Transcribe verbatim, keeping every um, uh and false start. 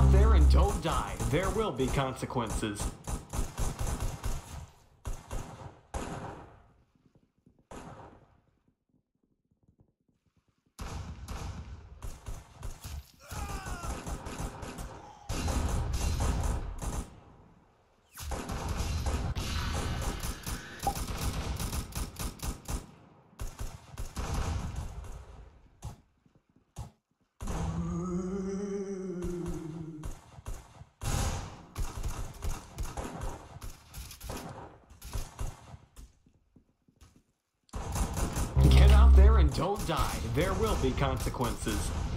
out there and don't die. There will be consequences. Get out there and don't die. There will be consequences.